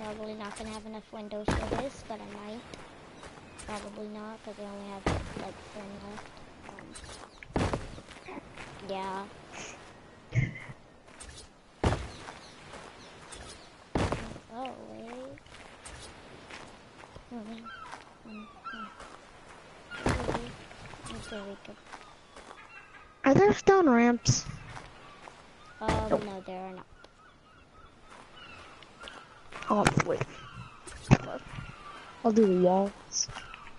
probably not gonna have enough windows for this, but I might. Probably not, because I only have like 10 left. Yeah. Oh, wait. Okay, we could. Are there stone ramps? No, there are not. Oh, wait. I'll do the walls.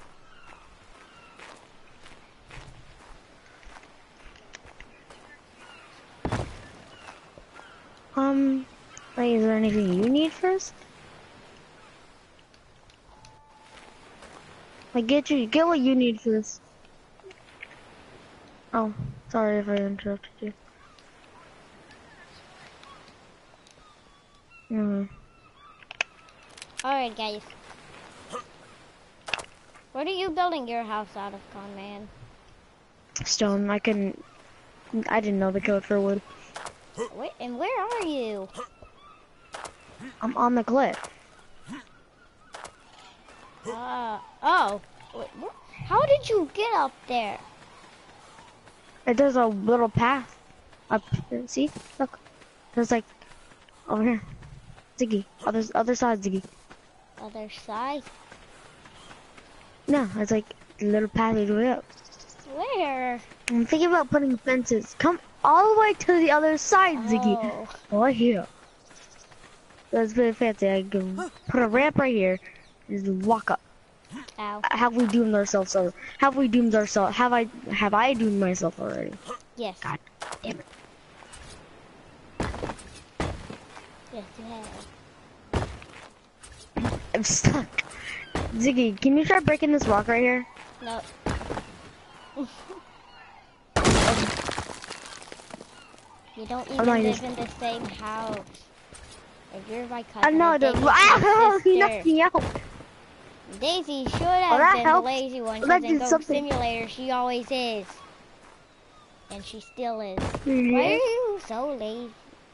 Like, is there anything you need first? Like, get what you need first. Oh, sorry if I interrupted you. Alright, guys. What are you building your house out of, Con Man? Stone. I didn't know the code for wood. Wait, and where are you? I'm on the cliff. Oh. Wait, how did you get up there? There's a little path up here. See? Look. There's like, over here. Ziggy. Other side, Ziggy. Other side? No, it's like a little path way up. Where? I'm thinking about putting fences. Come all the way to the other side, Ziggy. Oh. Right here. That's very fancy. I can put a ramp right here. Just walk up. Ow. Have we doomed ourselves? Or have we doomed ourselves? Have I doomed myself already? Yes. God damn it. Yes, you have. I'm stuck. Ziggy, can you try breaking this rock right here? No. You don't even live in the same house. If you're my cousin, I know the. Ah, he knocked me out. Daisy should have been the lazy one, because in Goat something. Simulator she always is. And she still is. Yeah. Why are you so lazy?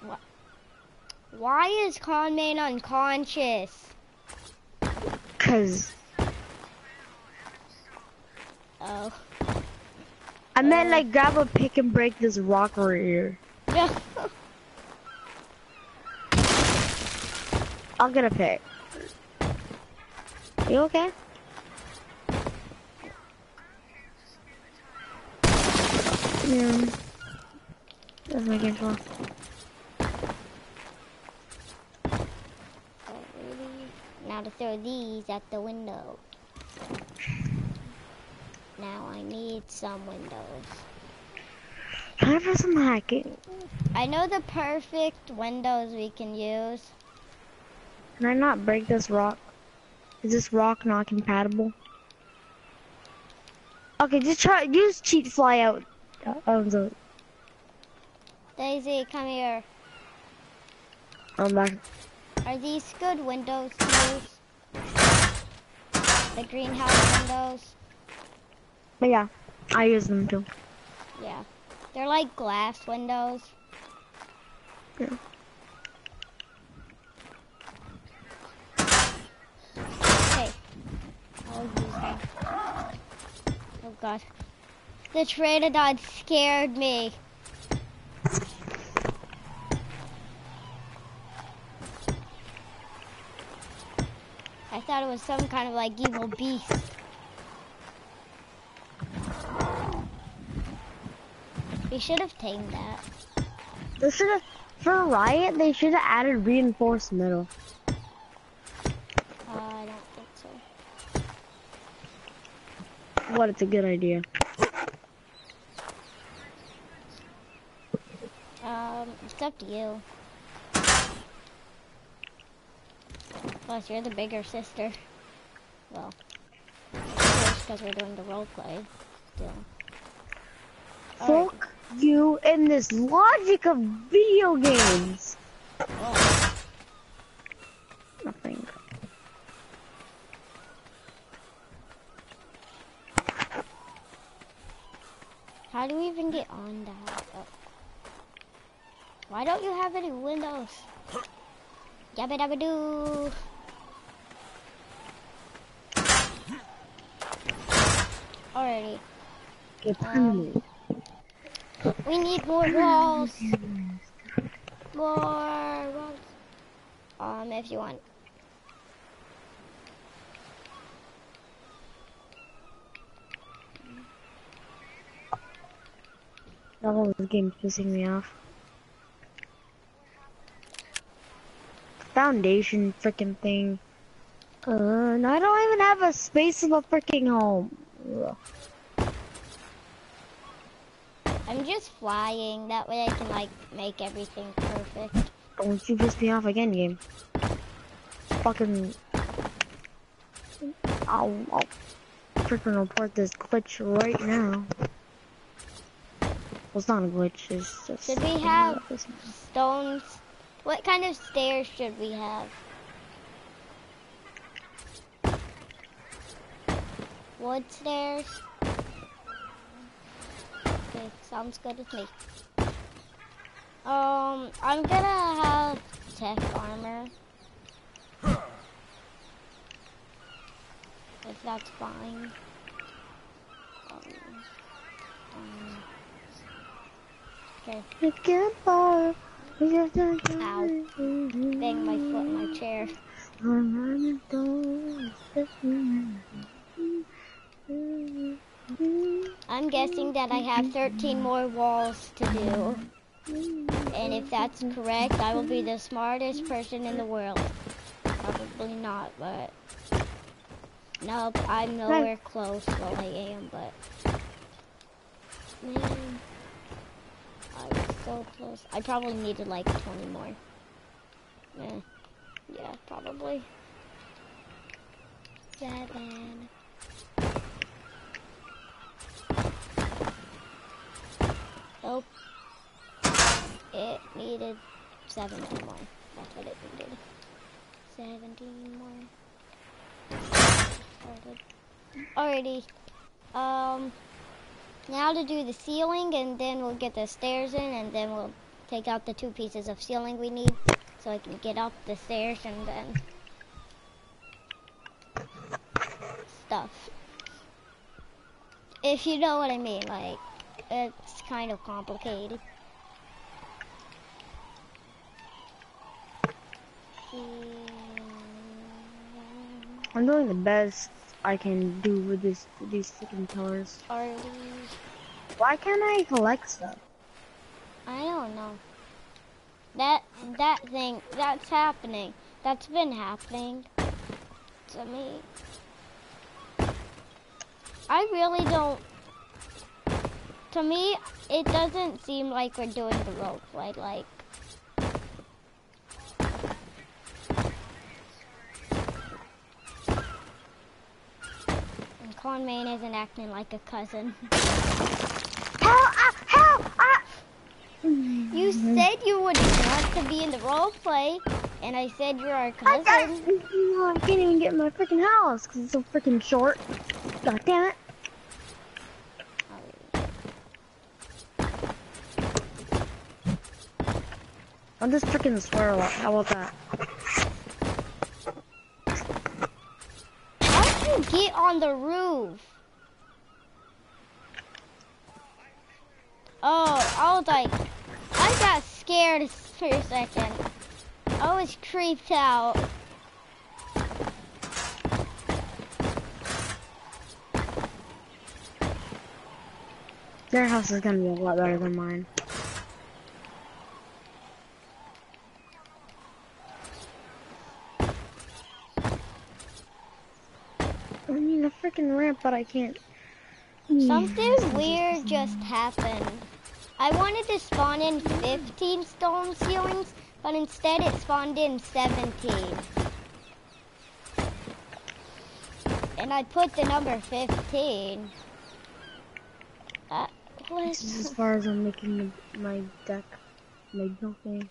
Why is Conman unconscious? Cause. Oh. I meant like grab a pick and break this rock right here. I'll get a pick. You okay? Yeah. That's making sure. Now to throw these at the window. Now I need some windows. Time for some hacking. I know the perfect windows we can use. Can I not break this rock? Is this rock not compatible? Okay, just use cheat fly out. Daisy, come here. I'm back. Are these good windows to use? The greenhouse windows? But yeah, I use them too. Yeah. They're like glass windows. Yeah. Okay. I'll use them. Oh god. The Pteranodon scared me. I thought it was some kind of like evil beast. We should have tamed that. They should have, for Riot, they should have added reinforced metal. I don't think so. What? It's a good idea. It's up to you. Plus, you're the bigger sister. Well, because we're doing the role play still. Fuck you and this logic of video games. Oh. Nothing. How do we even get on that? Oh. Why don't you have any windows? Yabba dabba doo. Alrighty. Okay, permanent. We need more walls. More walls. If you want. That whole game's pissing me off. Foundation freaking thing. And I don't even have a space of a freaking home. Ugh. I'm just flying. That way I can like make everything perfect. Don't you piss me off again, game. Fucking. I'll freaking report this glitch right now. Well, it's not a glitch, it's just... Should we have stones? What kind of stairs should we have? Wood stairs? Okay, sounds good with me. I'm gonna have tech armor. If that's fine. Okay. Ow. Bang my foot in my chair. I'm guessing that I have 13 more walls to do. And if that's correct, I will be the smartest person in the world. Probably not, but... Nope, I'm nowhere close. Well, I am, but... Man... I was so close. I probably needed like 20 more. Yeah, probably. 7. Nope. It needed 17 more. That's what it needed. 17 more. Started. Alrighty. Now to do the ceiling, and then we'll get the stairs in, and then we'll take out the 2 pieces of ceiling we need, so I can get up the stairs and then stuff. If you know what I mean, like, it's kind of complicated. I'm doing the best I can do with these freaking pillars. Why can't I collect stuff? I don't know. That thing, that's happening. That's been happening to me. I really don't. To me, it doesn't seem like we're doing the roleplay. Like, and Con Main isn't acting like a cousin. You said you would want to be in the roleplay, and I said you're our cousin. I can't even get in my freaking house because it's so freaking short. God damn it. I'll just freaking swear a lot. How about that? How did you get on the roof? Oh, I was like, I got scared for a second. I was creeped out. Their house is gonna be a lot better than mine. I mean, a freaking ramp, but I can't. Something weird just happened. I wanted to spawn in 15 stone ceilings, but instead it spawned in 17. And I put the number 15. This is as far as I'm making my deck. My nothing.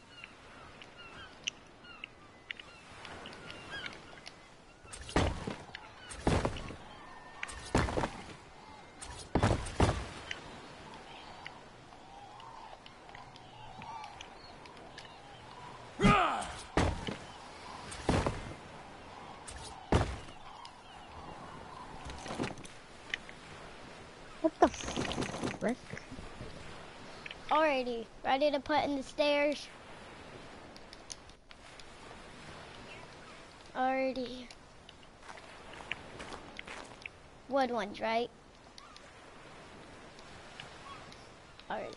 frick? Alrighty, ready to put in the stairs? Alrighty. Wood ones, right? Alrighty.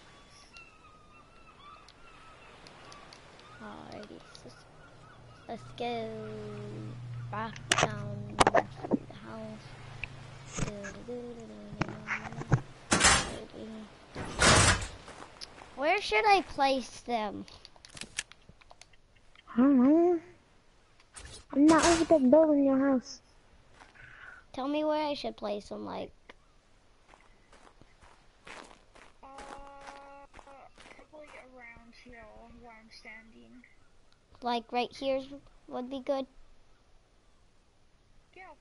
Alrighty. Let's go back down to the house. Where should I place them? I don't know. I'm not over there building your house. Tell me where I should place them, like. Probably around here where I'm standing. Like right here would be good. Yeah.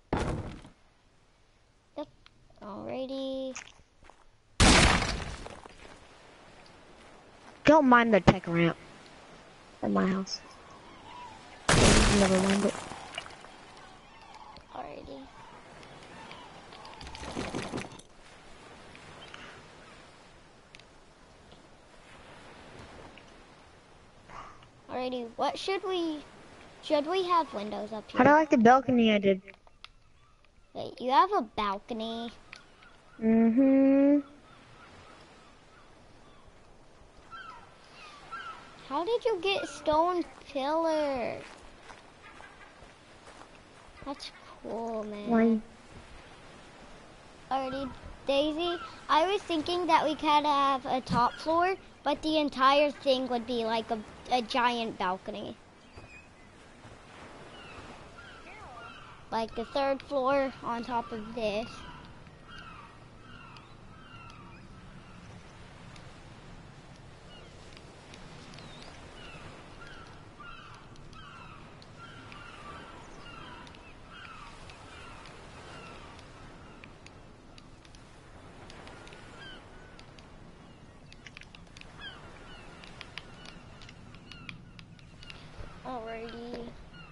Yep. Alrighty. Don't mind the tech ramp at my house. Never mind it. Alrighty. Alrighty, what should we have windows up How do I here? like the balcony I did? Wait, you have a balcony. Mm-hmm. How did you get stone pillars? That's cool, man. Why? Alrighty, Daisy, I was thinking that we could have a top floor, but the entire thing would be like a giant balcony. Like the third floor on top of this. Alrighty.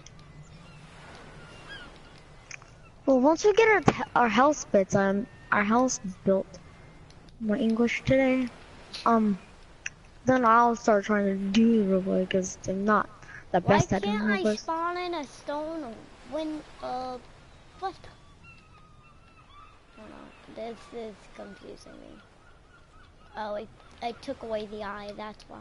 Well, once we get our house bits, our house built, my English today, then I'll start trying to do roleplay because I'm not the Why best at doing can't I roleplays. spawn in a stone when, what? Hold on, this is confusing me. Oh, I took away the eye, that's why.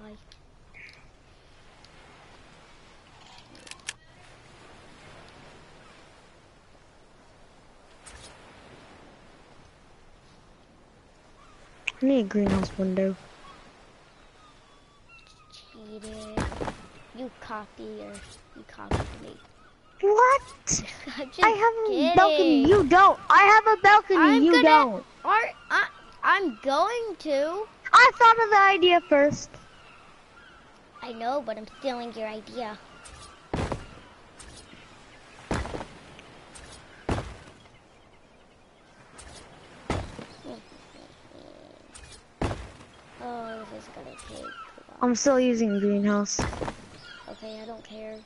I need a greenhouse window. Cheated. You copied me. What? I'm just I have a kidding. balcony. You don't. I have a balcony. You don't. I'm going to. I thought of the idea first. I know, but I'm stealing your idea. Oh, this is gonna take a while. I'm still using greenhouse. Okay, I don't care.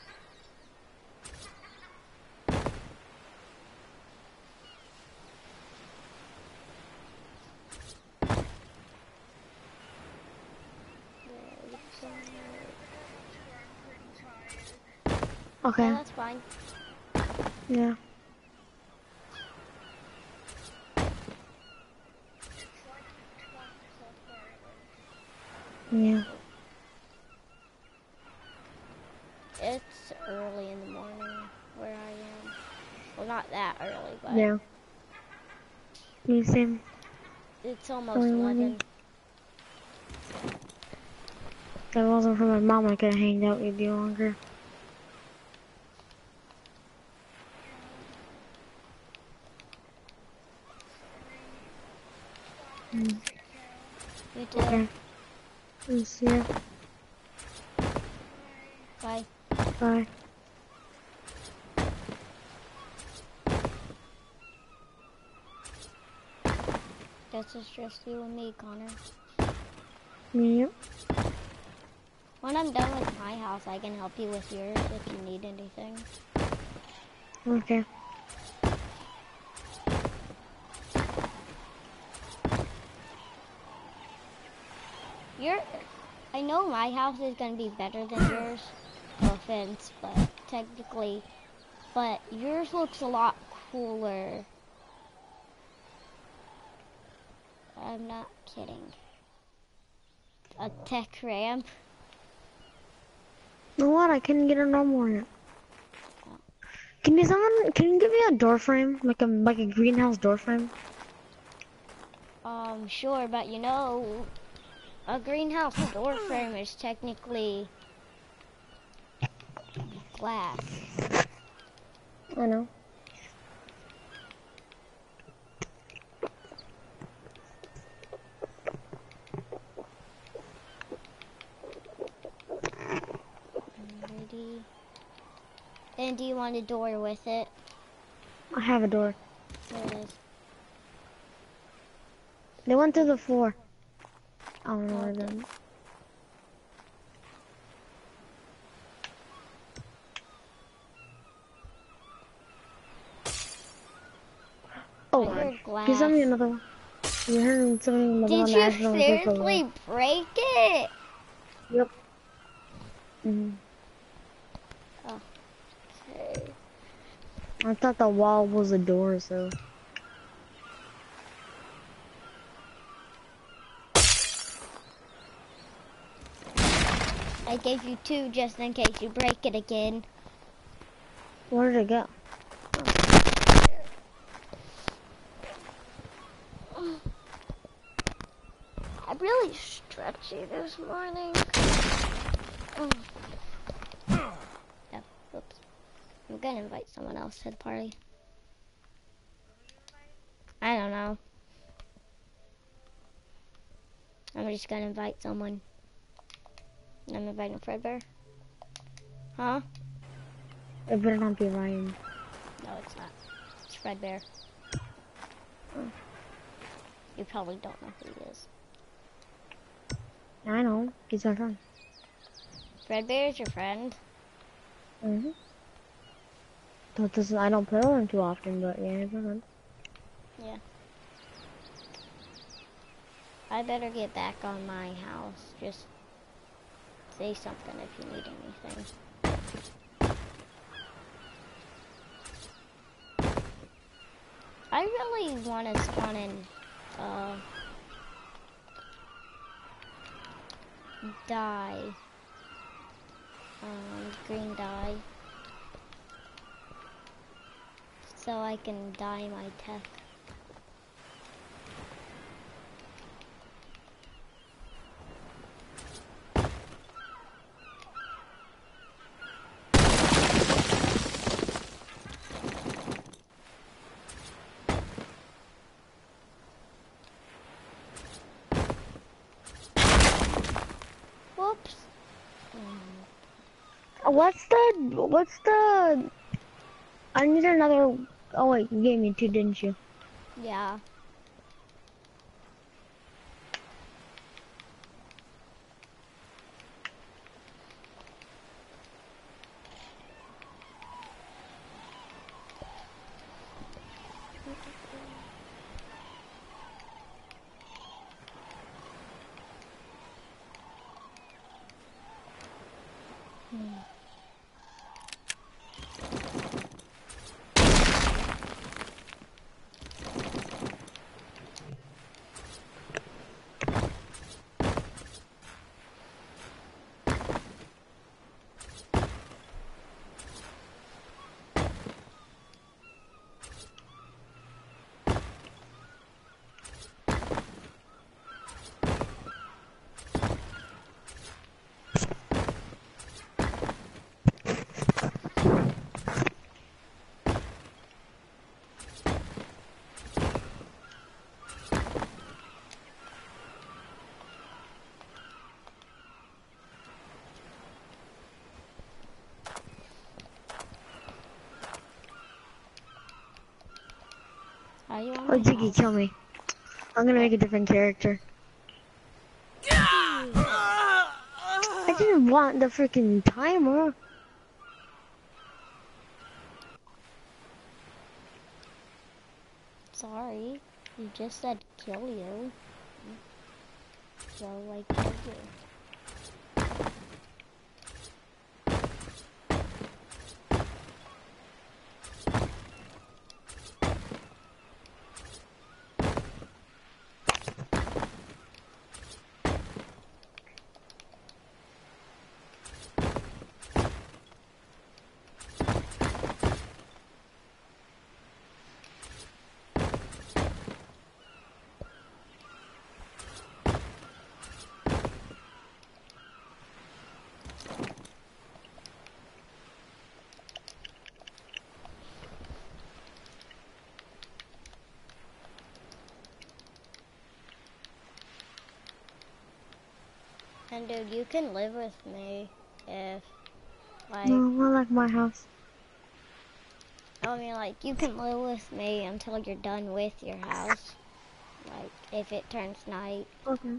Okay. Yeah, that's fine. Yeah. Yeah. It's early in the morning where I am. Well, not that early, but Yeah. You same. it's almost Early 11. morning. If it wasn't for my mom, I could have hanged out with you longer. You too. Okay. See ya. Bye. Bye. Guess it's just you and me, Connor. Yep. When I'm done with my house, I can help you with yours if you need anything. Okay. Your, I know my house is gonna be better than yours. No offense, but technically, but yours looks a lot cooler. I'm not kidding. A tech ramp. You know what? I couldn't get a normal one. Can you give me a door frame? Like a greenhouse door frame? Sure, but you know, a greenhouse door frame is technically glass. I know. Alrighty. And do you want a door with it? I have a door. There it is. They went through the floor. I don't know where Okay. they're. Oh, I heard glass. can you send me another one? You heard something about Did the you national paper. seriously break it? Yep. Mm-hmm. Okay. I thought the wall was a door, so. I gave you 2 just in case you break it again. Where did it go? I'm really stretchy this morning. Oh, oops. I'm gonna invite someone else to the party. I don't know. I'm just gonna invite someone. I'm inviting Fredbear. Huh? It better not be Ryan. No, it's not. It's Fredbear. You probably don't know who he is. I know. He's my friend. Fredbear is your friend? Mm-hmm. I don't play with him too often, but yeah, he's my friend. Yeah. I better get back on my house. Just say something if you need anything. I really want to spawn in, dye. Green dye. So I can dye my tech. Whoops. What's the, I need another, oh wait, you gave me 2, didn't you? Yeah. Are you on Oh, my Ziggy, house? kill me. I'm gonna make a different character. I didn't want the freaking timer. Sorry. You just said kill you. so like I do. And dude, you can live with me if, like, No, I like my house. I mean, like, you can live with me until you're done with your house. Like, if it turns night. Okay.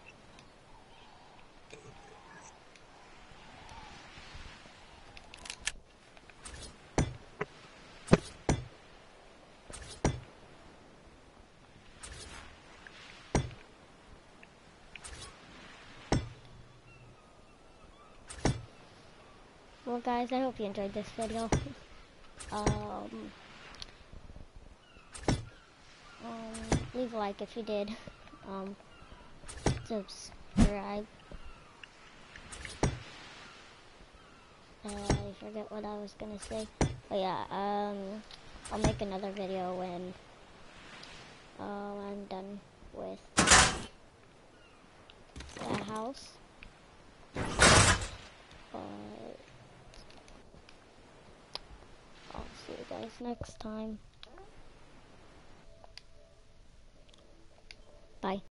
Well, guys, I hope you enjoyed this video. Um, leave a like if you did. Subscribe. I forget what I was gonna say. But yeah, I'll make another video when I'm done with the house. But I'll see you guys next time. Bye.